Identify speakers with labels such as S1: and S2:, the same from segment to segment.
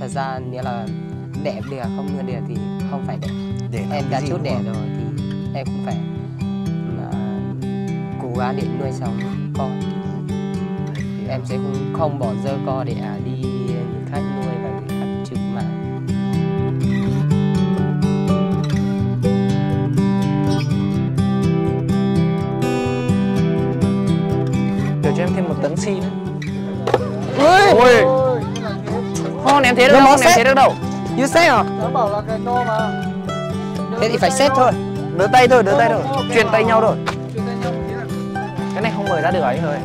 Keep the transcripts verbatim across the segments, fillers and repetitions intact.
S1: thật ra nếu là đẻ được không nuôi được thì không phải đẻ.
S2: Để
S1: Em đã chốt đẻ
S2: rồi
S1: rồi thì em cũng phải mà cố gắng để nuôi sống con. Thì em sẽ không, không bỏ rơi con để à, đi người khác nuôi và người khác chịu mà.
S2: Để cho em thêm một tấn xi nữa.
S1: Ui!
S2: Ôi! Không ném thế được đâu, không ném thế được đâu.
S1: You say à?
S3: Tớ bảo là cái to mà.
S1: Thế thì phải xếp thôi.
S2: Đỡ tay thôi, đỡ tay thôi. Truyền tay nhau thôi.
S3: Truyền tay nhau một tí nào.
S2: Cái này không mời ra được ấy thôi.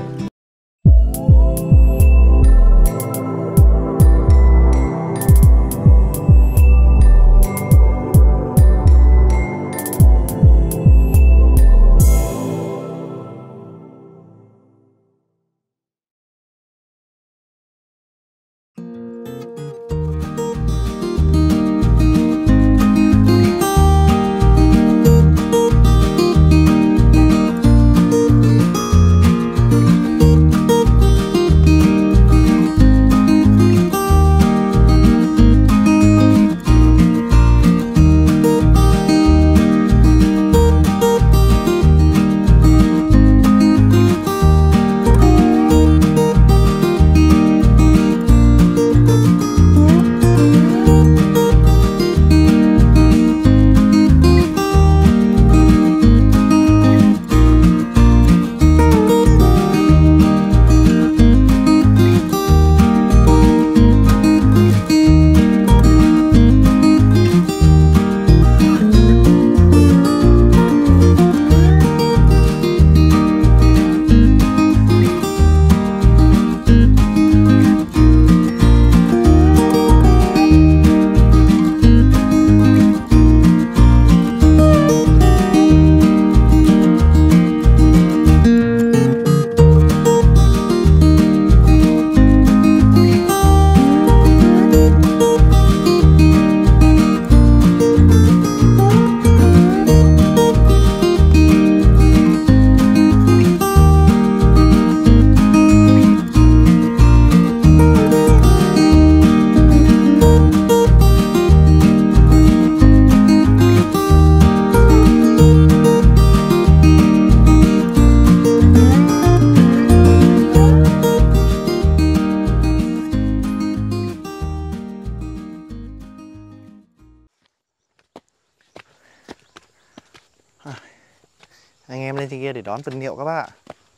S2: Anh em lên trên kia để đón vật liệu các bác ạ.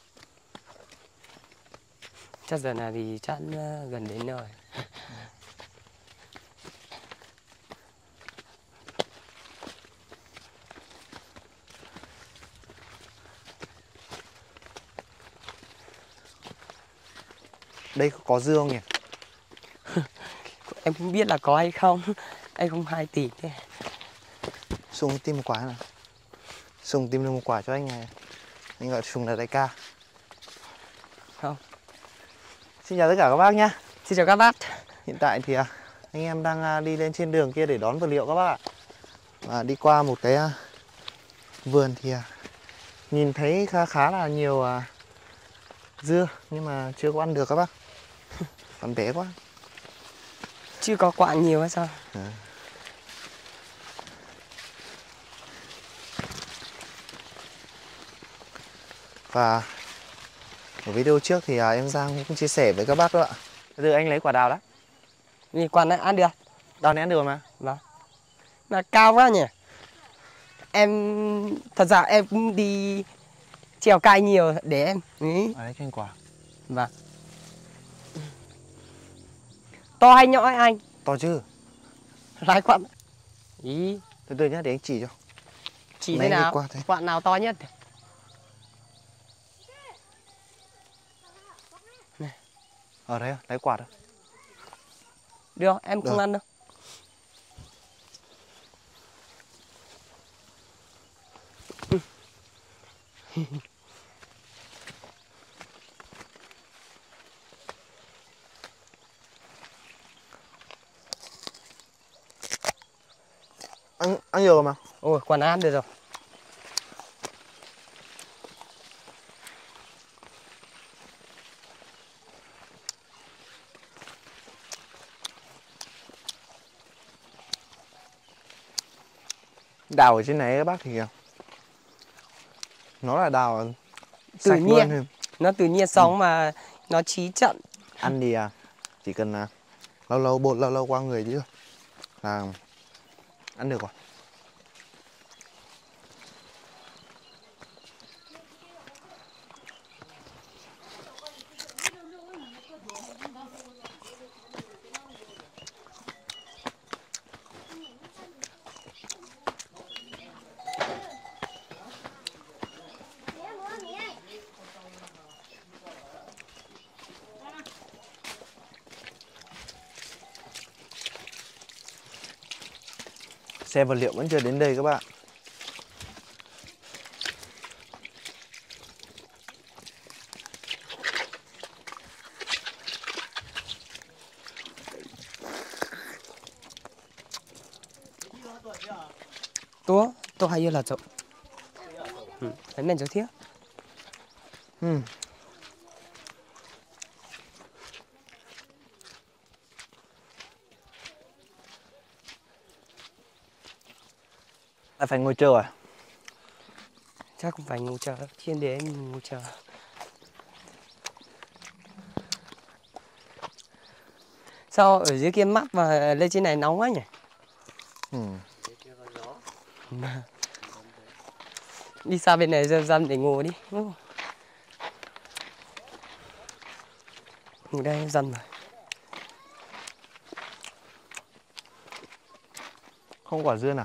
S1: Chắc giờ này thì chắc uh, gần đến rồi.
S2: Đây có dưa không nhỉ?
S1: Em không biết là có hay không. Em không hay tìm thế.
S2: Sùng tìm một quả nào. Sùng tìm được một quả cho anh này. Anh gọi Sùng là đại ca.
S1: Không.
S2: Xin chào tất cả các bác nhá.
S1: Xin chào các bác.
S2: Hiện tại thì anh em đang đi lên trên đường kia để đón vật liệu các bác ạ. Và đi qua một cái vườn thì nhìn thấy khá khá là nhiều dưa nhưng mà chưa có ăn được các bác. Còn bé quá.
S1: Chưa có quả nhiều hay sao?
S2: À. Và ở video trước thì em Giang cũng chia sẻ với các bác đó ạ. Bây giờ anh lấy quả đào đó.
S1: Vì quả này ăn được.
S2: Đào này ăn được mà.
S1: Vâng. Mà cao quá nhỉ. Em thật ra em cũng đi trèo cây nhiều để em. Ý.
S2: À, đấy cho anh quả.
S1: Vâng. To hay nhỏ ấy anh?
S2: To chứ.
S1: Lái quặn. Ý.
S2: Từ từ nhá để anh chỉ cho.
S1: Chỉ thế nào?
S2: Qua thế.
S1: Quặn nào to nhất? Này.
S2: Ở đây lấy quả đâu.
S1: Được, em không
S2: Được.
S1: ăn đâu.
S2: Ăn ăn nhiều rồi mà.
S1: Ôi, quả này ăn được rồi.
S2: Đào ở trên này các bác thì kìa, nó là đào
S1: Tự
S2: sạch
S1: nhiên.
S2: luôn.
S1: Nó tự nhiên sống mà nó chí trận.
S2: Ăn thì à, chỉ cần là lâu lâu bột lâu lâu qua người chứ là ăn được rồi. Xe vật liệu vẫn chưa đến đây các bạn.
S1: Tôi, tôi hay là chỗ. Ừ, đấy mình chỗ thiết.
S2: Ừ. Là phải ngồi chờ à?
S1: Chắc không phải ngủ chờ, thiên đế ngủ chờ. Sao ở dưới kia mát và lên trên này nóng quá nhỉ?
S2: Ừ.
S1: Đi xa bên này ra dăm để ngủ đi. Ngủ đây dăm rồi.
S2: Không quả dưa nào.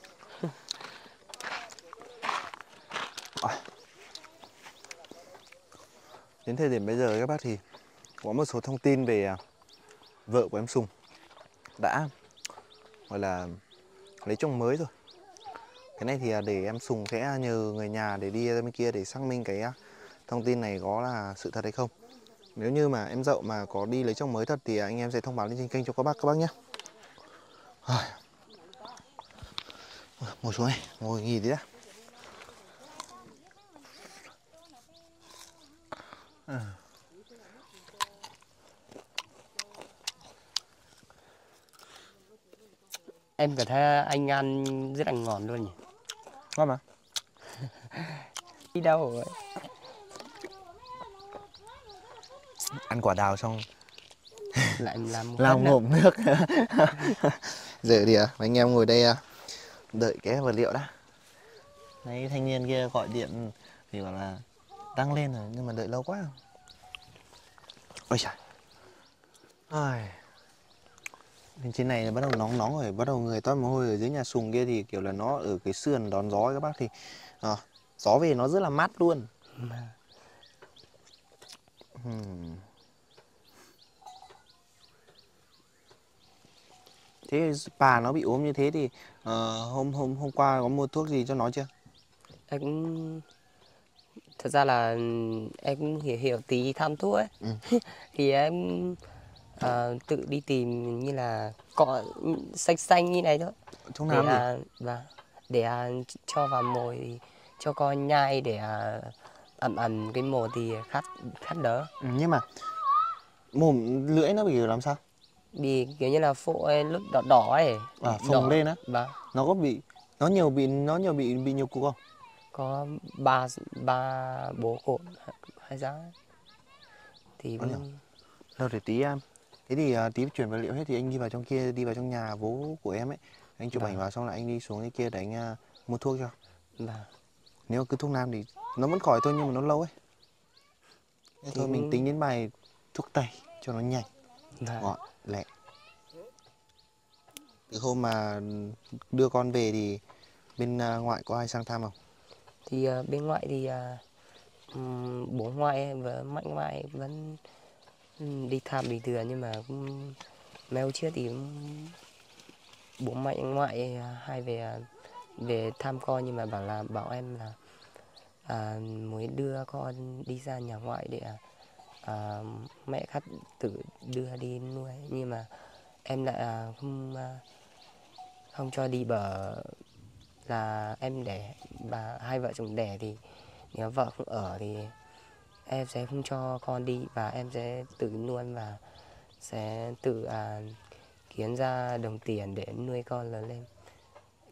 S2: Đến thời điểm bây giờ các bác thì có một số thông tin về vợ của em Sùng đã gọi là lấy chồng mới rồi. Cái này thì để em Sùng sẽ nhờ người nhà để đi ra bên kia để xác minh cái thông tin này có là sự thật hay không. Nếu như mà em Dậu mà có đi lấy chồng mới thật thì anh em sẽ thông báo lên trên kênh cho các bác các bác nhé. Ngồi xuống đây, ngồi nghỉ tí đã. À.
S1: Em cảm thấy anh ăn rất là ngon luôn nhỉ?
S2: Ngon mà.
S1: Đi đâu rồi?
S2: Ăn quả đào xong
S1: Lại làm
S2: làm ngụm nước. Giờ thì anh em ngồi đây đợi cái vật liệu đã. Đấy, thanh niên kia gọi điện thì bảo là đăng lên rồi nhưng mà đợi lâu quá. Ôi trời. Ai. Bên trên này bắt đầu nóng nóng rồi, bắt đầu người toát mồ hôi. Ở dưới nhà Sùng kia thì kiểu là nó ở cái sườn đón gió các bác thì à, gió về nó rất là mát luôn. Hmm. Thế bà nó bị ốm như thế thì uh, hôm hôm hôm qua có mua thuốc gì cho nó chưa?
S1: Em cũng thật ra là em cũng hiểu hiểu tí thăm thuốc ấy. Ừ. Thì em uh, tự đi tìm như là cọ xanh xanh như này thôi.
S2: Thuốc
S1: Để
S2: nam gì?
S1: uh, và để uh, cho vào mồi cho con nhai để uh, ẩm ẩm cái mồi thì khát khát đỡ.
S2: Ừ, nhưng mà mồm lưỡi nó bị làm sao?
S1: Bị kiểu như là phộ lúc đỏ đỏ ấy.
S2: À, phồng lên á?
S1: Vâng.
S2: Nó có bị nó nhiều bị nó nhiều bị bị nhiều cục không?
S1: Có ba ba bố cột hai giá thì
S2: cũng... Đâu để tí em. Thế thì uh, tí chuyển vật liệu hết thì anh đi vào trong kia, đi vào trong nhà bố của em ấy, anh chụp ảnh vào xong lại anh đi xuống cái kia để anh uh, mua thuốc cho. Vâng. Nếu cứ thuốc nam thì nó vẫn khỏi thôi nhưng mà nó lâu ấy. Thế thôi mình tính đến bài thuốc tây cho nó nhanh, gọn, lẹ. Từ hôm mà đưa con về thì bên uh, ngoại có ai sang thăm không?
S1: Thì uh, bên ngoại thì uh, bố ngoại và mạnh ngoại vẫn đi thăm bình thường nhưng mà cũng mấy hôm trước thì bố mạnh ngoại hay về về thăm con nhưng mà bảo là bảo em là à, muốn đưa con đi ra nhà ngoại để à, mẹ khác tự đưa đi nuôi nhưng mà em lại à, không à, không cho đi bởi là em đẻ và hai vợ chồng đẻ thì nếu vợ không ở thì em sẽ không cho con đi và em sẽ tự nuôi và sẽ tự à, kiếm ra đồng tiền để nuôi con lớn lên.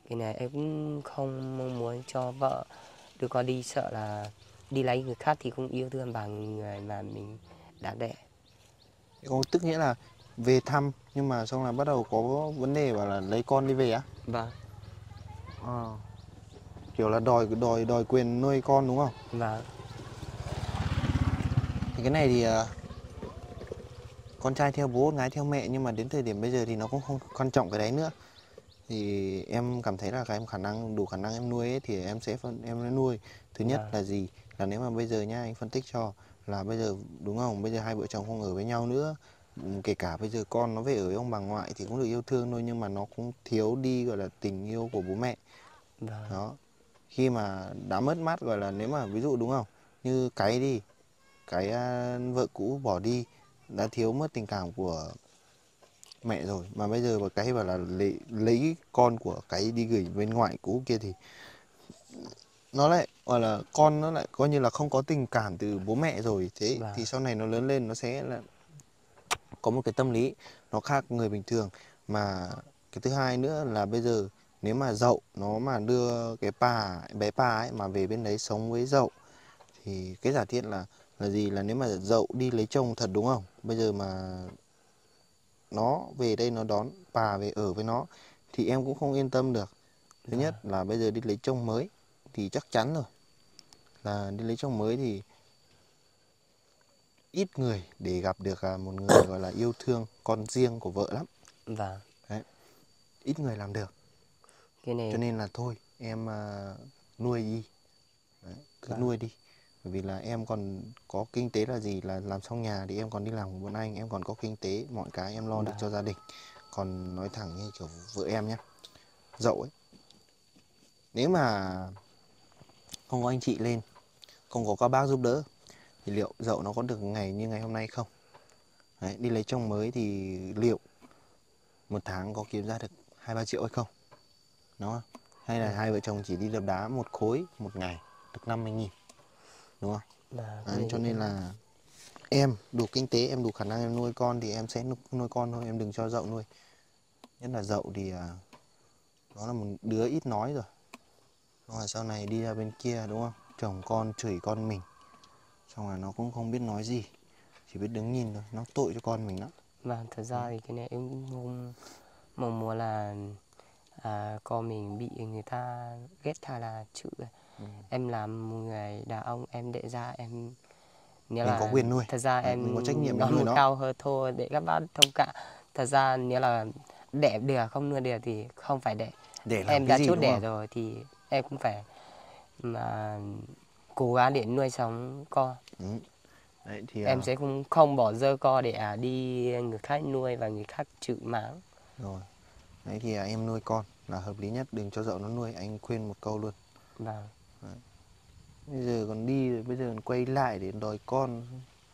S1: Cái này em cũng không mong muốn cho vợ đưa con đi, sợ là đi lấy người khác thì không yêu thương bằng người mà mình đã đẻ.
S2: Có tức nghĩa là về thăm nhưng mà xong là bắt đầu có vấn đề bảo là lấy con đi về á?
S1: Vâng.
S2: À, kiểu là đòi đòi đòi quyền nuôi con đúng không?
S1: Vâng.
S2: Thì cái này thì uh, con trai theo bố, gái theo mẹ, nhưng mà đến thời điểm bây giờ thì nó cũng không quan trọng cái đấy nữa. Thì em cảm thấy là cái em khả năng đủ khả năng em nuôi ấy, thì em sẽ phân em sẽ nuôi. Thứ nhất
S1: Vâng.
S2: là gì? Là nếu mà bây giờ nhá, anh phân tích cho là bây giờ đúng không? Bây giờ hai vợ chồng không ở với nhau nữa. Kể cả bây giờ con nó về ở với ông bà ngoại thì cũng được yêu thương thôi, nhưng mà nó cũng thiếu đi gọi là tình yêu của bố mẹ.
S1: Vâng.
S2: Đó. Khi mà đã mất mát gọi là nếu mà ví dụ đúng không? Như cái đi, cái uh, vợ cũ bỏ đi đã thiếu mất tình cảm của mẹ rồi, mà bây giờ mà cái bảo là lấy, lấy con của cái đi gửi bên ngoại cũ kia thì nó lại gọi là con nó lại coi như là không có tình cảm từ bố mẹ rồi. Thế
S1: Vâng.
S2: thì sau này nó lớn lên nó sẽ là có một cái tâm lý nó khác người bình thường. Mà cái thứ hai nữa là bây giờ nếu mà dậu nó mà đưa cái bà bé bà ấy mà về bên đấy sống với dậu thì cái giả thiết là là gì, là nếu mà dậu đi lấy chồng thật đúng không, bây giờ mà nó về đây nó đón bà về ở với nó thì em cũng không yên tâm được. Thứ nhất là bây giờ đi lấy chồng mới thì chắc chắn rồi, là đi lấy chồng mới thì ít người để gặp được một người gọi là yêu thương con riêng của vợ lắm.
S1: Vâng.
S2: Đấy, ít người làm được.
S1: Cái này
S2: Cho nên là thôi em uh, nuôi đi. Đấy, cứ
S1: vâng.
S2: nuôi đi. Bởi vì là em còn có kinh tế là gì, là làm xong nhà thì em còn đi làm của bọn anh, em còn có kinh tế, mọi cái em lo
S1: Vâng.
S2: được cho gia đình. Còn nói thẳng như kiểu vợ em nhé, dậu ấy, nếu mà không có anh chị lên, không có các bác giúp đỡ thì liệu dậu nó có được ngày như ngày hôm nay không? Đấy, đi lấy chồng mới thì liệu một tháng có kiếm ra được hai ba triệu hay không? Đúng không? Hay là ừ. hai vợ chồng chỉ đi đập đá một khối một ngày được năm mươi nghìn, đúng không?
S1: Vâng.
S2: Đấy, cho nên là em đủ kinh tế, em đủ khả năng em nuôi con thì em sẽ nuôi con thôi, em đừng cho dậu nuôi. Nhất là dậu thì uh, nó là một đứa ít nói rồi. Xong rồi sau này đi ra bên kia đúng không? Chồng con chửi con mình, xong rồi nó cũng không biết nói gì, chỉ biết đứng nhìn thôi, nó tội cho con mình lắm.
S1: Vâng, thật ra thì cái này em cũng không mong muốn là à, con mình bị người ta ghét hay là chữ. Ừ. Em làm một người đàn ông, em đệ ra em nếu
S2: mình
S1: là
S2: có quyền nuôi.
S1: Thật ra
S2: Đấy,
S1: em
S2: mình có trách nhiệm
S1: nói
S2: nuôi
S1: một
S2: nó.
S1: cao hơn thôi để các bác thông cảm. Thật ra nếu là đẻ được không nuôi được thì không phải đẻ.
S2: Để làm
S1: em
S2: cái
S1: đã
S2: gì,
S1: chốt
S2: đúng
S1: đẻ
S2: không?
S1: rồi thì em cũng phải mà cố gắng để nuôi sống con.
S2: Ừ. Đấy, thì,
S1: em
S2: uh...
S1: sẽ không không bỏ rơi con để à, đi người khác nuôi và người khác chịu mắng.
S2: Rồi. Đấy thì uh, em nuôi con là hợp lý nhất, đừng cho dậu nó nuôi, anh khuyên một câu luôn.
S1: Vâng.
S2: Đấy. Bây giờ còn đi rồi, bây giờ còn quay lại để đòi con.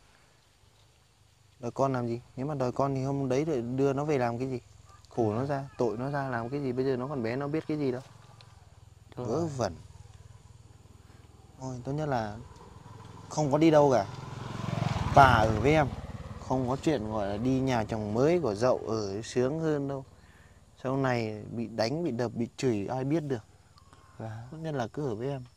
S2: Đòi con làm gì? Nếu mà đòi con thì hôm đấy rồi đưa nó về làm cái gì? Khổ nó ra, tội nó ra làm cái gì? Bây giờ nó còn bé, nó biết cái gì đâu. Vớ vẩn. Thôi tốt nhất là không có đi đâu cả, bà ở với em, không có chuyện gọi là đi nhà chồng mới của dậu ở sướng hơn đâu. Sau này bị đánh, bị đập, bị chửi ai biết được.
S1: Vâng.
S2: Tốt nhất là cứ ở với em.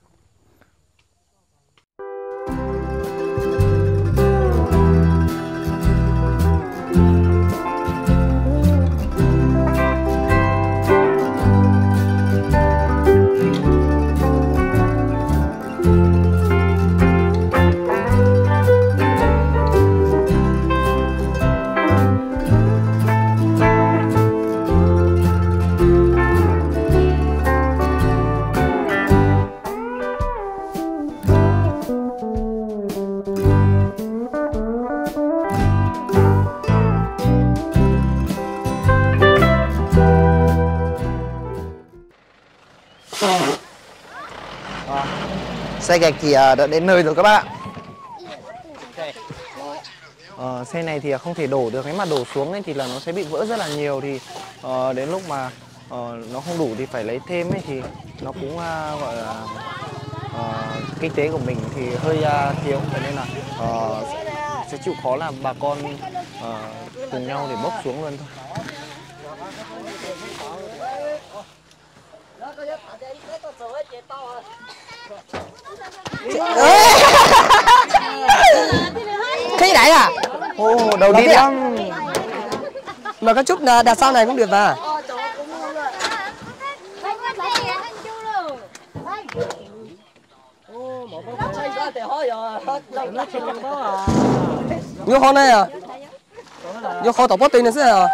S2: Xe gạch thì đã đến nơi rồi các bạn ạ. Ờ, xe này thì không thể đổ được, nếu mà đổ xuống ấy thì là nó sẽ bị vỡ rất là nhiều, thì uh, đến lúc mà uh, nó không đủ thì phải lấy thêm ấy, thì nó cũng uh, gọi là uh, kinh tế của mình thì hơi uh, thiếu, cho nên là uh, sẽ chịu khó là bà con uh, cùng nhau để bốc xuống luôn thôi.
S1: Khí đẩy à?
S2: Ô, đầu đi lắm.
S1: Mà có chút đặt sau này cũng được mà. Vô kho này à? Vô kho tàu bó tiền này sẽ à?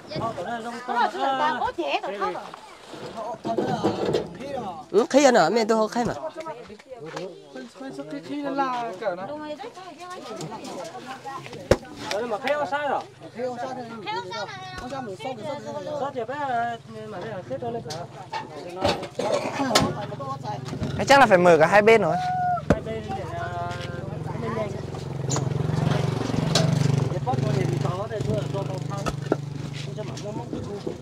S1: Ừ, khí anh à, mẹ tôi khí mà.
S3: Cái khí là cỡ này.
S4: Rồi mà khéo sai rồi. Khéo sai rồi. Không sao mình xong rồi. Sao thì bé mà đây là xếp lên cả.
S2: Thế chắc là phải mở cả hai bên rồi.
S4: Hai bên để là bên nhanh. Để bắt con thì có để đưa cho con thang. Cho mà nó móc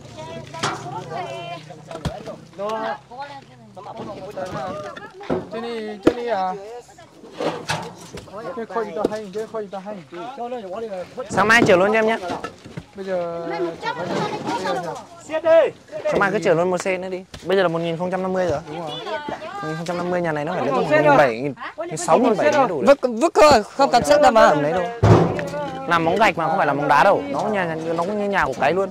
S4: nó
S3: Trên này, trên này à? Cái khôi ta hay, cái khôi ta hay.
S2: Sáng mai chở luôn cho em nhé.
S3: Bây giờ
S4: xiết đi.
S2: Sáng mai cứ chở luôn một xe nữa đi. Bây giờ là một nghìn không trăm năm mươi rồi.
S3: đúng rồi.
S2: một nghìn không trăm năm mươi nhà này nó phải đến một nghìn bảy trăm, sáu nghìn bảy trăm mới đủ được.
S1: Vứt vứt thôi, không cần xếp đâu mà.
S2: Tầm đấy đâu. Làm móng gạch mà không phải là móng đá đâu. Nó nhà nó cũng như nhà của cái luôn.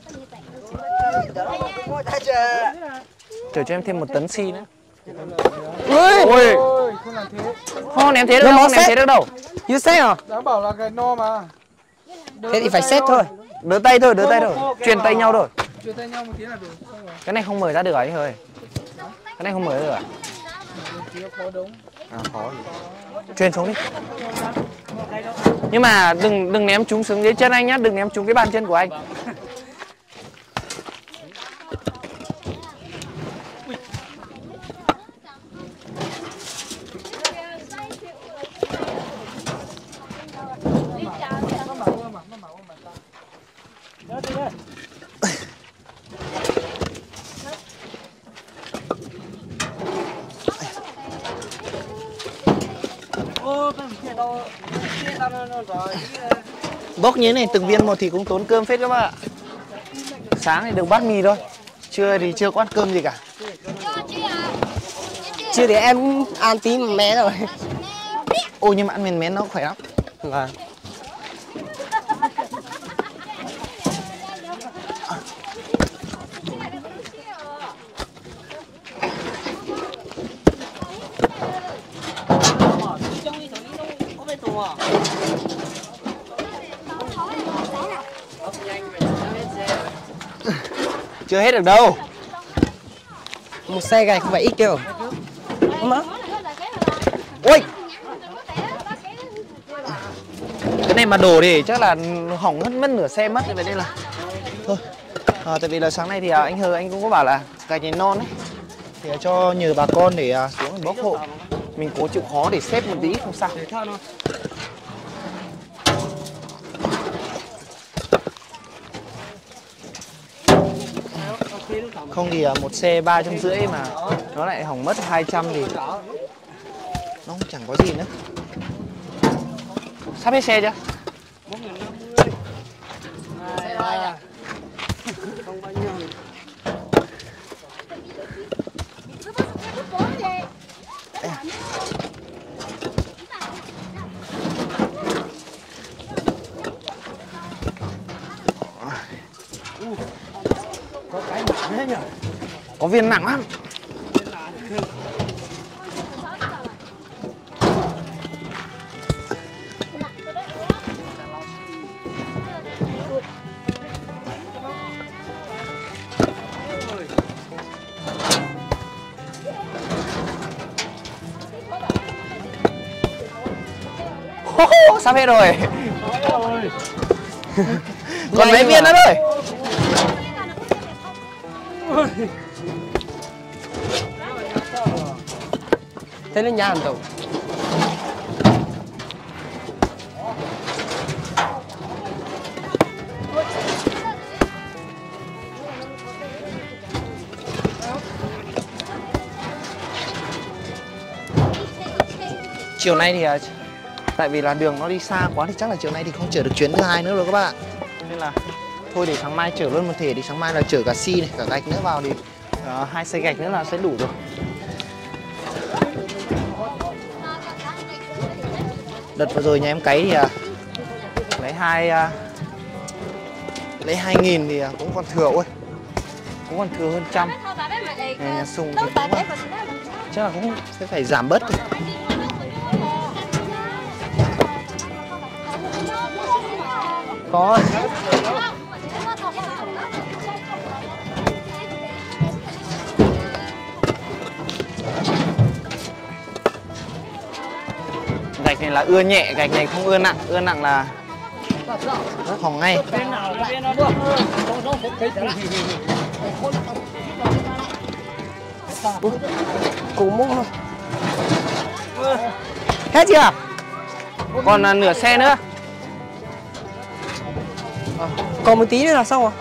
S2: Chở cho em thêm một tấn xi nữa.
S1: Ui,
S2: Ôi,
S3: Ôi, không làm thế.
S2: không ném thế được
S1: Nó
S2: đâu,
S1: mó
S2: không ném
S1: xét.
S2: thế được đâu.
S1: như thế à?
S3: Đã bảo là cái no mà.
S1: Thế thì phải xếp thôi.
S2: Đỡ tay thôi, đỡ tay thôi. Truyền tay nhau thôi.
S3: Chia tay nhau một tí là đủ. Xong rồi.
S2: Cái này không mở ra được à anh ơi? Cái này không mở ra được à?
S3: Chia khó đúng.
S2: À khó gì. Truyền xuống đi. Nhưng mà đừng đừng ném chúng xuống dưới chân anh nhá, đừng ném chúng cái bàn chân của anh. Bốc như thế này từng viên một thì cũng tốn cơm phết các bạn ạ. Sáng thì được bát mì thôi, trưa thì chưa có ăn cơm gì cả.
S1: Chưa thì em ăn tí mé rồi.
S2: Ôi nhưng mà ăn miền mén nó khỏe lắm.
S1: Vâng.
S2: Chưa hết được đâu.
S1: Một xe gạch không phải ít kêu. Không á?
S2: Ôi, cái này mà đổ thì chắc là hỏng mất mất nửa xe mất. Vậy nên là thôi. À, tại vì là sáng nay thì à, anh Hờ anh cũng có bảo là gạch này non ấy thì à, cho nhờ bà con để à, xuống bốc hộ. Mình cố chịu khó để xếp một tí không sao. Không thì à, một xe ba trăm rưỡi mà nó lại hỏng mất hai trăm thì nó cũng chẳng có gì nữa. Sắp hết xe chưa? Có viên nặng lắm. Sắp hết rồi. Còn mấy viên nữa thôi.
S1: Thế lên nhà hàng tàu.
S2: Chiều nay thì tại vì là đường nó đi xa quá thì chắc là chiều nay thì không chở được chuyến thứ hai nữa rồi các bạn. Nên là thôi để sáng mai chở luôn một thể, thì sáng mai là chở cả xi này, cả gạch nữa vào thì Đó, hai xe gạch nữa là sẽ đủ rồi. Đợt vừa rồi nhà em cấy thì à, lấy hai à, lấy hai nghìn thì à, cũng còn thừa. Ôi, cũng còn thừa hơn trăm. Nhà, nhà Sùng thì cũng, chắc là cũng sẽ phải giảm bớt thôi.
S1: Có.
S2: Gạch này là ưa nhẹ, gạch này không ưa nặng, ưa nặng là nó hỏng ngay.
S1: Cú múc thôi.
S2: Hết chưa? Còn là nửa xe nữa.
S1: À, còn một tí nữa là xong rồi.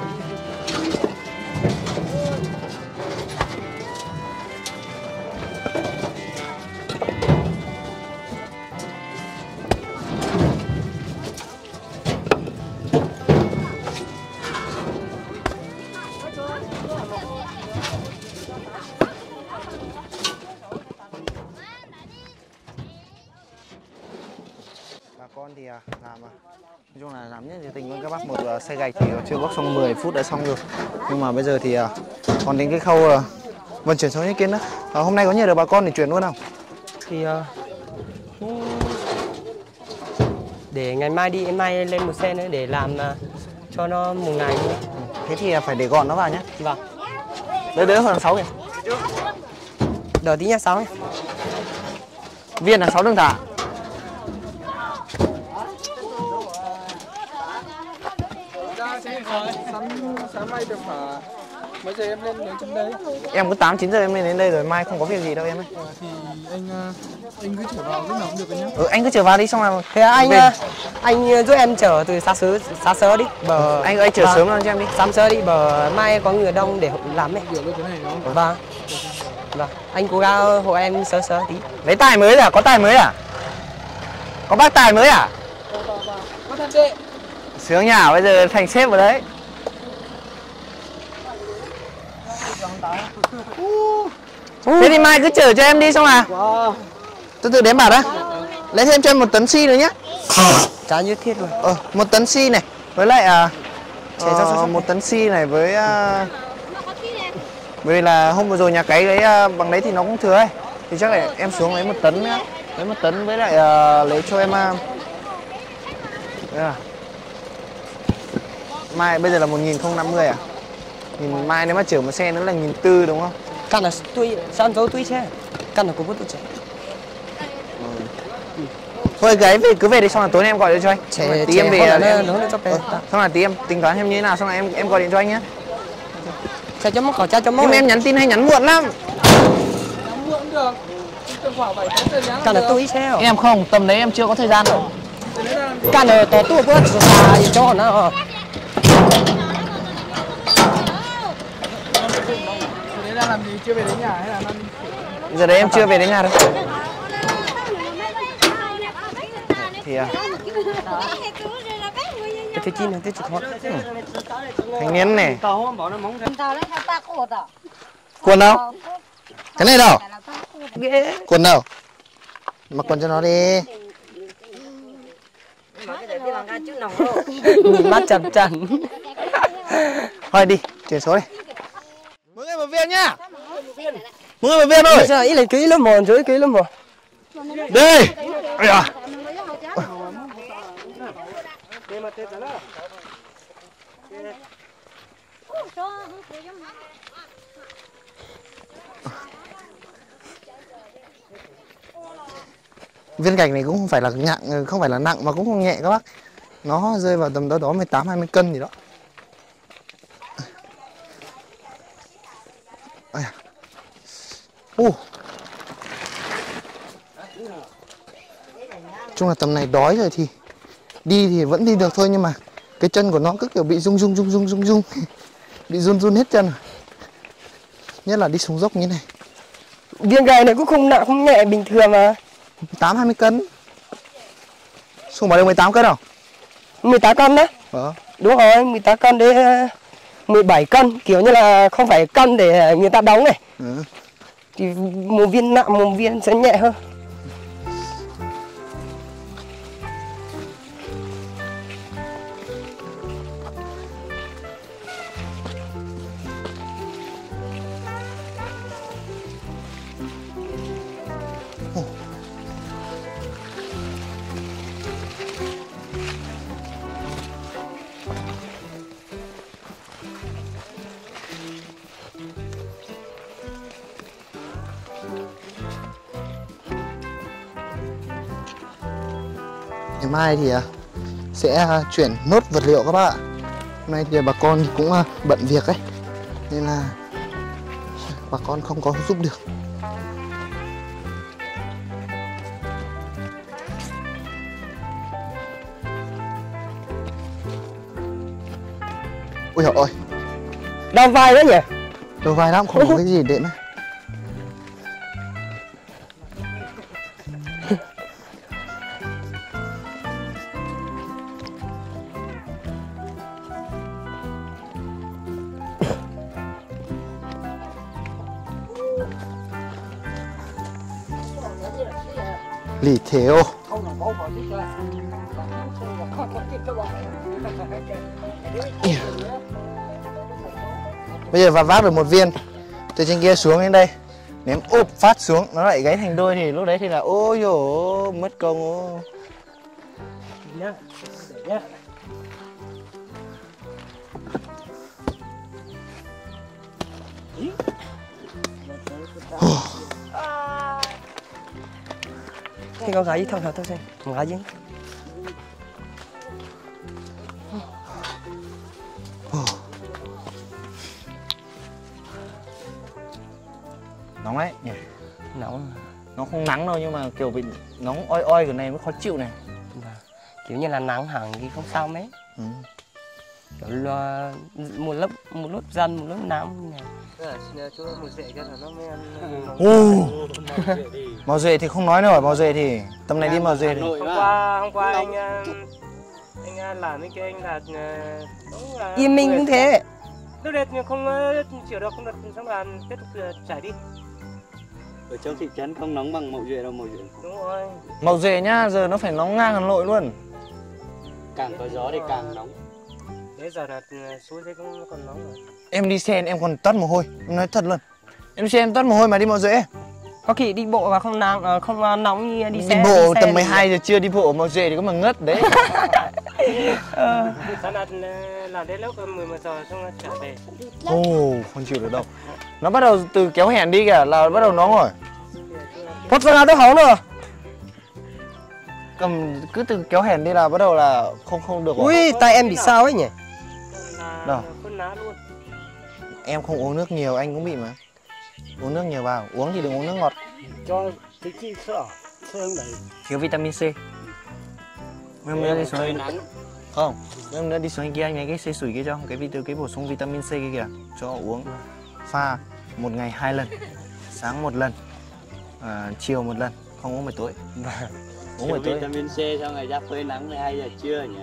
S2: Bà con thì làm nói chung là làm nhất nhiệt tình với các bác. Một uh, xe gạch thì chưa bóc xong mười phút đã xong rồi. Nhưng mà bây giờ thì uh, còn đến cái khâu uh, vận chuyển xuống những kiến nữa. Uh, hôm nay có nhờ được bà con để chuyển luôn không?
S1: Thì uh, để ngày mai đi, ngày mai lên một xe nữa để làm uh, cho nó một ngày nữa.
S2: Thế thì uh, phải để gọn nó vào nhé.
S1: Vâng.
S2: Đỡ đỡ hơn sáu kìa.
S1: Đợi tí nha, sáu.
S2: Viên là sáu đường thả.
S3: Sáng, sáng mai được hả? Mấy giờ em lên đến trên đây?
S2: Em cứ tám chín giờ em lên đến đây rồi, mai không có việc gì đâu em ơi.
S3: Ờ, thì anh anh cứ chở vào lúc nào cũng được anh nhé.
S2: Ừ, anh cứ chở vào đi xong rồi.
S1: Thế anh
S2: về.
S1: anh giúp em chở từ sáng sớm sáng sớm đi. Bờ
S2: Anh anh chở
S1: vâng.
S2: sớm hơn cho em đi.
S1: Sáng sớm đi, bờ mai có người đông để làm ấy.
S3: Kiểu cái này nó.
S1: Vâng. Vâng. Anh cố gắng hộ em sớm sớm tí.
S2: Lấy tài mới à? Có tài mới à? Có bác tài mới à?
S3: Có thật đấy.
S2: Sướng nhỉ, bây giờ thành sếp ở đấy. Thế thì mai cứ chở cho em đi xong là từ từ đếm bảo đó. Lấy thêm cho em một tấn xi nữa nhé.
S1: Chả như thiết luôn.
S2: Ờ, một tấn xi này với lại à,
S1: Chế ra
S2: ờ, một tấn xi này với à, vì là hôm vừa rồi nhà cấy lấy à, bằng đấy thì nó cũng thừa ấy. Thì chắc là em xuống lấy một tấn nữa. Lấy một tấn với lại à, lấy cho em à, à. Mai bây giờ là một nghìn không trăm năm mươi à? Nhìn mai nếu mà chở một xe nữa là một nghìn bốn trăm đúng không?
S1: Căn là tuy san dấu tuy xe. Căn là cũng có tôi trẻ.
S2: Thôi cái về cứ về đi xong là tối nay em gọi điện cho anh.
S1: Trẻ
S2: Tí em về
S1: là
S2: em,
S1: nó cho bé.
S2: xong là tí em tính toán thêm như thế nào xong là em em gọi điện cho anh nhé.
S1: Cha chấm mốc khỏi cha chấm mốc.
S2: Nhưng mà em nhắn tin hay nhắn muộn lắm.
S3: Nhắn muộn được. Tầm khoảng bảy tám giờ nhắn.
S1: Căn là tôi xe.
S2: Em không, tầm đấy em chưa có thời gian đâu.
S1: Căn là to tôi có xà gì cho nó.
S3: Thế đang làm gì? Chưa về đến nhà hay là đang...
S2: Giờ đấy em chưa về đến nhà đâu. Thì à,
S1: Cái thứ chín là thứ khó.
S2: thanh niên này. Quần đâu? Cái này đâu? Quần đâu? Mặc quần cho nó đi.
S1: Nhìn mắt chằm chằm.
S2: Thôi đi, chuyển số đi. Mỗi người một viên nhá. Mỗi người một viên thôi.
S1: Sao ít lên ký lắm một, dưới ký lắm một.
S2: Đi. Ây da. Viên gạch này cũng không phải là nặng, không phải là nặng mà cũng không nhẹ các bác. Nó rơi vào tầm đó đó mười tám hai mươi cân gì đó. Ô. Chung là tầm này đói rồi thì đi thì vẫn đi được thôi nhưng mà cái chân của nó cứ kiểu bị rung rung rung rung rung rung bị run run hết chân. Nhất là đi xuống dốc như này.
S1: Viên gạch này cũng không nặng không nhẹ, bình thường mà.
S2: tám hai mươi cân. Xuống bảo được mười tám cân không?
S1: mười tám cân đấy.
S2: Ờ.
S1: Đúng rồi, mười tám cân đấy. mười bảy cân, kiểu như là không phải cân để người ta đóng này.
S2: Ừ.
S1: Thì một viên nặng, một viên sẽ nhẹ hơn.
S2: Ngày mai thì sẽ chuyển nốt vật liệu các bác ạ. Hôm nay thì bà con thì cũng bận việc ấy, nên là bà con không có giúp được. Ôi trời ơi,
S1: Đau vai đấy nhỉ?
S2: đầu vai lắm, không có cái gì để nữa. Lì theo. Bây giờ vặt vác được một viên từ trên kia xuống đến đây, ném úp phát xuống nó lại gáy thành đôi thì lúc đấy thì là ôi dồi mất công. Ô.
S4: Nhá, để nhá.
S1: Thế con gái thông thảo thôi xem, con gái dính.
S2: Nóng đấy nhỉ.
S1: Nóng.
S2: Nó không nắng đâu nhưng mà kiểu bị nóng oi oi cái này mới khó chịu này.
S1: Kiểu như là nắng hẳn thì không sao mấy.
S2: Ừ.
S1: Kiểu là một lớp một lớp dần một lớp nắng này. Chỗ một rễ cho nó mới ăn.
S2: Ồ. Mò rể thì không nói nổi, mò rể thì tầm này đi mò rể thì.
S4: Hôm qua hôm qua anh anh làm cái anh là
S1: Yên Minh cũng thế.
S4: Lúc đấy không chịu được, không được xong là tiếp tục trải đi.
S5: Ở trong thị trấn không nóng bằng Mậu Duệ đâu, Mậu Duệ.
S4: Đúng rồi.
S2: Mậu Duệ nhá, giờ nó phải nóng ngang Hà Nội luôn.
S5: Càng có gió thì càng nóng.
S4: Thế giờ là xuống dưới cũng còn nóng rồi.
S2: Em đi xe em còn toát mồ hôi, em nói thật luôn. Em đi xe em toát mồ hôi mà đi Mậu Duệ.
S1: Có khi đi bộ và không nắng không nóng như đi xe.
S2: Đi bộ
S1: đi xe
S2: tầm mười hai giờ trưa đi bộ Mậu Duệ thì có mà ngất đấy.
S4: ờ. Sáng là làm đến lúc mười một giờ xong nó trở về.
S2: Ồ, oh, không chịu được đâu. Nó bắt đầu từ kéo hẻn đi kìa là bắt đầu nóng rồi.
S1: Phốt ra tôi hóng nữa.
S2: Cầm cứ từ kéo hẻn đi là bắt đầu là không không được rồi.
S1: Ui, tay em bị sao ấy nhỉ?
S2: Đâu?
S4: Luôn.
S2: Em không uống nước nhiều, anh cũng bị mà. Uống nước nhiều vào, uống thì đừng uống nước ngọt.
S5: Cho cái chi sữa, sữa không đầy.
S2: Thiếu vitamin C. Em nữa đi xuống
S5: nắng.
S2: Không, em nữa đi xuống kia anh lấy cái xe sủi kia cho cái vitamin cái bổ sung vitamin C kia kìa, cho uống pha một ngày hai lần, sáng một lần, à, chiều một lần, không uống buổi tối. Uống buổi tối.
S5: Vitamin C sau ngày ra phơi nắng mười hai giờ trưa nhỉ.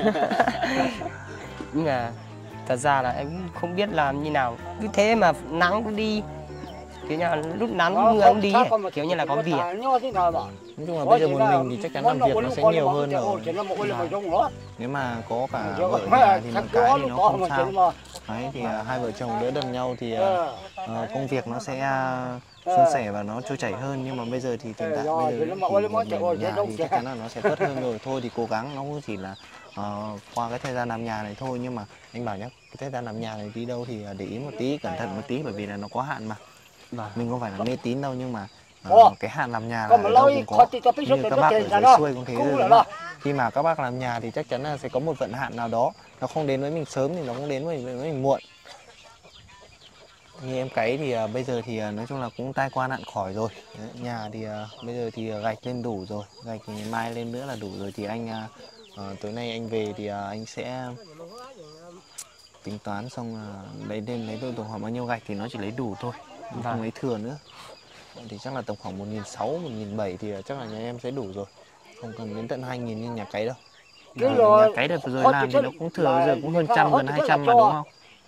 S1: Nhưng mà thật ra là em không biết làm như nào, cứ thế mà nắng cũng đi, kiểu như là lúc nắng cũng mưa cũng đi ấy. Kiểu như là có việc.
S2: Nói chung là bây giờ một mình thì chắc chắn làm việc nó sẽ nhiều hơn rồi. Nếu mà có cả vợ nhà thì một cái thì nó không sao. Đấy thì uh, hai vợ chồng đỡ đần nhau thì uh, uh, công việc nó sẽ uh, suôn sẻ và nó trôi chảy hơn. Nhưng mà bây giờ thì hiện tại bây giờ thì một mình nhà thì chắc chắn là nó sẽ tốt hơn rồi. Thôi thì cố gắng, nó cũng chỉ là uh, qua cái thời gian làm nhà này thôi. Nhưng mà anh bảo nhá, cái thời gian làm nhà này đi đâu thì để ý một tí, cẩn thận một tí, bởi vì là nó có hạn mà. Mình không phải là mê tín đâu nhưng mà uh, cái hạn làm nhà là ở đâu cũng có. Như các bác ở dưới xuôi cũng thế rồi. Khi mà các bác làm nhà thì chắc chắn là sẽ có một vận hạn nào đó, nó không đến với mình sớm thì nó cũng đến với mình, với mình muộn. Như em cấy thì uh, bây giờ thì uh, nói chung là cũng tai qua nạn khỏi rồi. Đấy, nhà thì uh, bây giờ thì uh, gạch lên đủ rồi, gạch thì mai lên nữa là đủ rồi. Thì anh uh, uh, tối nay anh về thì uh, anh sẽ tính toán xong uh, lấy lên lấy tổng khoảng bao nhiêu gạch thì nó chỉ lấy đủ thôi, không lấy thừa nữa. Thì chắc là tầm khoảng một nghìn sáu trăm, một nghìn bảy trăm thì chắc là nhà em sẽ đủ rồi, không cần đến tận hai nghìn như nhà cấy đâu. Nhà cấy đợt vừa rồi làm thì nó cũng thừa, bây giờ cũng hơn trăm, gần hai trăm mà đúng không?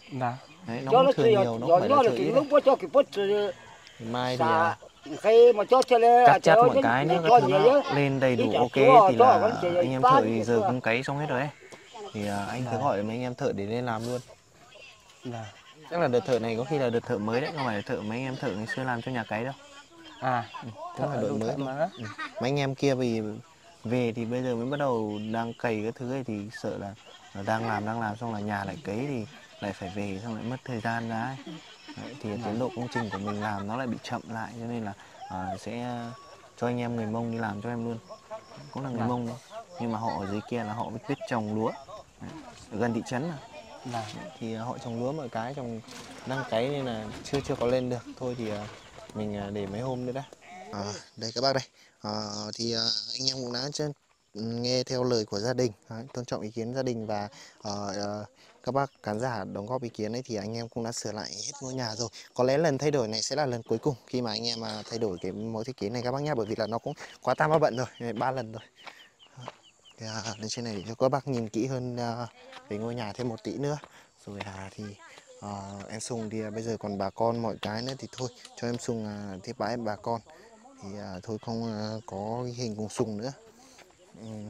S1: Vâng.
S2: Đấy, nó
S4: cho
S2: cũng
S4: nó
S2: thừa
S4: thì
S2: nhiều, nó không phải là
S4: nó
S2: thừa
S4: là
S2: ít
S4: cái
S2: đâu.
S4: lúc cho cái bớt
S2: Mai thì à,
S4: khi mà cho cho lên
S2: cắt chắt mọi cái nữa các thứ nó lên đầy đủ ok thì là anh em thợ thì giờ cũng cấy xong hết rồi ấy. Thì à, anh cứ gọi mấy anh em thợ để lên làm luôn.
S1: Vâng.
S2: Chắc là đợt thợ này có khi là đợt thợ mới đấy, không phải là thợ mấy anh em thợ ngày xưa làm cho nhà cấy đâu.
S1: À,
S2: Ừ,
S1: thợ
S2: cũng là đội
S1: đủ
S2: mới
S1: thợ
S2: thôi.
S1: mới.
S2: Ừ. Mấy anh em kia vì về thì bây giờ mới bắt đầu đang cày cái thứ ấy thì sợ là, là đang làm đang làm xong là nhà lại cấy thì lại phải về xong lại mất thời gian ra ấy. Đấy, thì tiến độ công trình của mình làm nó lại bị chậm lại cho nên là uh, sẽ cho anh em người Mông đi làm cho em luôn, cũng là người
S1: Vâng.
S2: Mông thôi nhưng mà họ ở dưới kia là họ biết, biết trồng lúa. Đấy, ở gần thị trấn mà.
S1: Vâng.
S2: Thì họ trồng lúa mọi cái trồng đang cấy nên là chưa chưa có lên được thôi thì uh, mình uh, để mấy hôm nữa đã. À, đây các bác đây à, thì uh, anh em cũng đã chân, nghe theo lời của gia đình, đấy, tôn trọng ý kiến gia đình và uh, uh, các bác khán giả đóng góp ý kiến ấy thì anh em cũng đã sửa lại hết ngôi nhà rồi. Có lẽ lần thay đổi này sẽ là lần cuối cùng khi mà anh em uh, thay đổi cái mẫu thiết kế này các bác nhá, bởi vì là nó cũng quá tam ba bận rồi, ba lần rồi. Thì, uh, lên trên này để cho các bác nhìn kỹ hơn uh, về ngôi nhà thêm một tí nữa rồi à, thì uh, em Sùng thì uh, bây giờ còn bà con mọi cái nữa thì thôi cho em Sùng uh, tiếp bãi bà con thì uh, thôi không uh, có cái hình cùng Sùng nữa. uhm.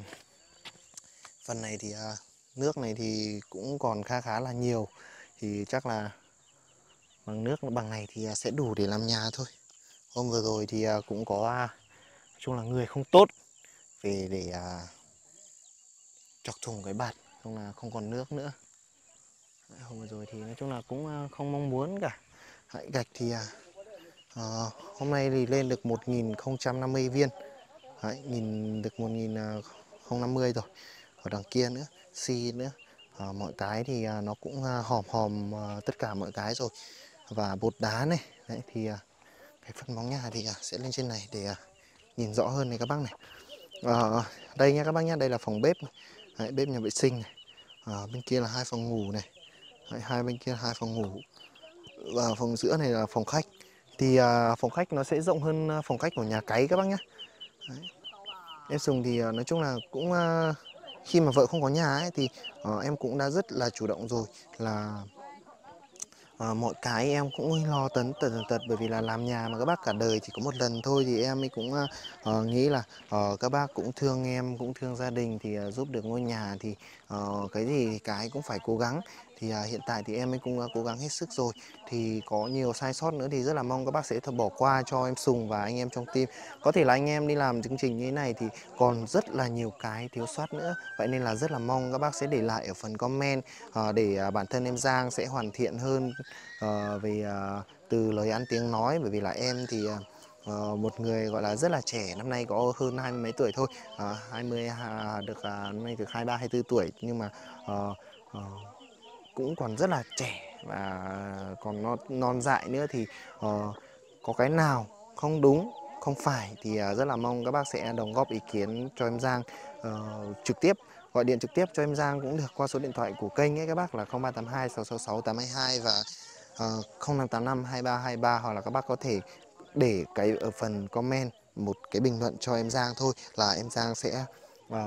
S2: Phần này thì uh, nước này thì cũng còn khá khá là nhiều thì chắc là bằng nước bằng này thì uh, sẽ đủ để làm nhà thôi. Hôm vừa rồi thì uh, cũng có uh, nói chung là người không tốt về để uh, chọc thùng cái bạt không là không còn nước nữa. Hôm vừa rồi thì nói chung là cũng không mong muốn cả. Hãy gạch thì uh, hôm nay thì lên được một nghìn không trăm năm mươi viên. Đấy, nhìn được một nghìn không trăm năm mươi rồi. Ở đằng kia nữa, xi nữa. Uh, mọi cái thì uh, nó cũng uh, hòm hòm uh, tất cả mọi cái rồi. Và bột đá này, đấy thì uh, cái phần móng nhà thì uh, sẽ lên trên này để uh, nhìn rõ hơn này các bác này. Uh, đây nha các bác nhé, đây là phòng bếp. Đấy, bếp nhà vệ sinh này. Uh, bên kia là hai phòng ngủ này. Đấy, hai bên kia là hai phòng ngủ. Và phòng giữa này là phòng khách. Thì uh, phòng khách nó sẽ rộng hơn phòng khách của nhà cấy các bác nhé. Đấy. Em Sùng thì uh, nói chung là cũng uh, khi mà vợ không có nhà ấy thì uh, em cũng đã rất là chủ động rồi là uh, mọi cái em cũng lo tấn tật tật tật bởi vì là làm nhà mà các bác cả đời chỉ có một lần thôi thì em ấy cũng uh, uh, nghĩ là uh, các bác cũng thương em, cũng thương gia đình thì uh, giúp được ngôi nhà thì uh, cái gì thì cái cũng phải cố gắng. Thì uh, hiện tại thì em ấy cũng uh, cố gắng hết sức rồi. Thì có nhiều sai sót nữa thì rất là mong các bác sẽ thật bỏ qua cho em Sùng và anh em trong team. Có thể là anh em đi làm chương trình như thế này thì còn rất là nhiều cái thiếu sót nữa. Vậy nên là rất là mong các bác sẽ để lại ở phần comment uh, để uh, bản thân em Giang sẽ hoàn thiện hơn uh, về uh, từ lời ăn tiếng nói. Bởi vì là em thì uh, một người gọi là rất là trẻ, năm nay có hơn hai mươi mấy tuổi thôi, uh, hai mươi uh, được uh, năm nay được hai mươi ba hai mươi tư tuổi nhưng mà uh, uh, cũng còn rất là trẻ và còn non, non dại nữa thì uh, có cái nào không đúng không phải thì uh, rất là mong các bác sẽ đóng góp ý kiến cho em Giang uh, trực tiếp, gọi điện trực tiếp cho em Giang cũng được qua số điện thoại của kênh ấy các bác là không ba tám hai sáu sáu sáu tám hai hai và uh, không năm tám năm hai ba hai ba, hoặc là các bác có thể để cái ở phần comment một cái bình luận cho em Giang thôi là em Giang sẽ uh,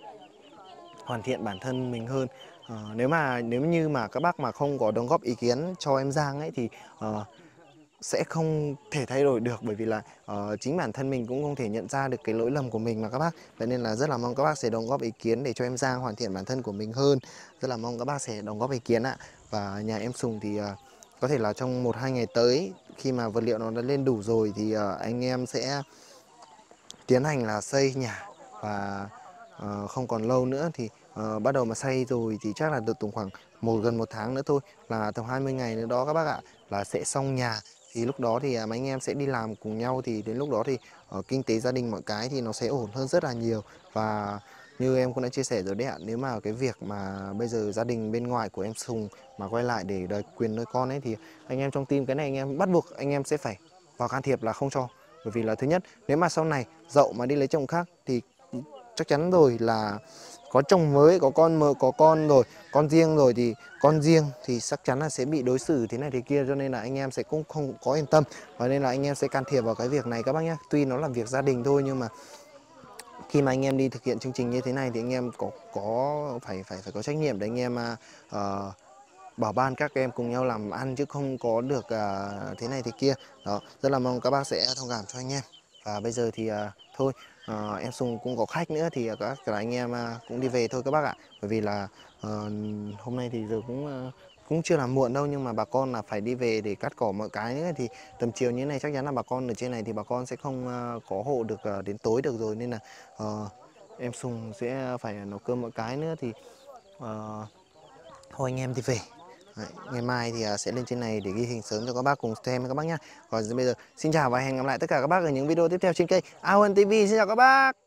S2: hoàn thiện bản thân mình hơn. Uh, nếu mà nếu như mà các bác mà không có đóng góp ý kiến cho em Giang ấy thì uh, sẽ không thể thay đổi được, bởi vì là uh, chính bản thân mình cũng không thể nhận ra được cái lỗi lầm của mình mà các bác. Vậy nên là rất là mong các bác sẽ đóng góp ý kiến để cho em Giang hoàn thiện bản thân của mình hơn. Rất là mong các bác sẽ đóng góp ý kiến ạ. Và nhà em Sùng thì uh, có thể là trong một hai ngày tới khi mà vật liệu nó đã lên đủ rồi thì uh, anh em sẽ tiến hành là xây nhà và uh, không còn lâu nữa thì uh, bắt đầu mà xây rồi thì chắc là được tầm khoảng một gần một tháng nữa thôi, là tầm hai mươi ngày nữa đó các bác ạ, là sẽ xong nhà. Thì lúc đó thì uh, mấy anh em sẽ đi làm cùng nhau thì đến lúc đó thì uh, kinh tế gia đình mọi cái thì nó sẽ ổn hơn rất là nhiều. Và như em cũng đã chia sẻ rồi đấy ạ, nếu mà cái việc mà bây giờ gia đình bên ngoài của em Sùng mà quay lại để đòi quyền nuôi con ấy thì anh em trong team cái này anh em bắt buộc anh em sẽ phải vào can thiệp là không cho. Bởi vì là thứ nhất, nếu mà sau này dậu mà đi lấy chồng khác thì chắc chắn rồi là có chồng mới, có con mơ, có con rồi, con riêng rồi thì con riêng thì chắc chắn là sẽ bị đối xử thế này thế kia, cho nên là anh em sẽ cũng không có yên tâm. Và nên là anh em sẽ can thiệp vào cái việc này các bác nhé. Tuy nó là việc gia đình thôi nhưng mà khi mà anh em đi thực hiện chương trình như thế này thì anh em có có phải phải phải có trách nhiệm để anh em uh, bảo ban các em cùng nhau làm ăn chứ không có được à, thế này thế kia. Đó, rất là mong các bác sẽ thông cảm cho anh em. Và bây giờ thì à, thôi à, em Sùng cũng có khách nữa thì các cả anh em à, cũng đi về thôi các bác ạ. Bởi vì là à, hôm nay thì giờ cũng à, cũng chưa là muộn đâu, nhưng mà bà con là phải đi về để cắt cỏ mọi cái nữa, thì tầm chiều như thế này chắc chắn là bà con ở trên này thì bà con sẽ không à, có hộ được à, đến tối được rồi, nên là à, em Sùng sẽ phải nấu cơm mọi cái nữa thì à, thôi anh em đi về. Đấy, ngày mai thì sẽ lên trên này để ghi hình sớm cho các bác cùng xem các bác nhá. Còn bây giờ xin chào và hẹn gặp lại tất cả các bác ở những video tiếp theo trên kênh a o en ti vi. Xin chào các bác.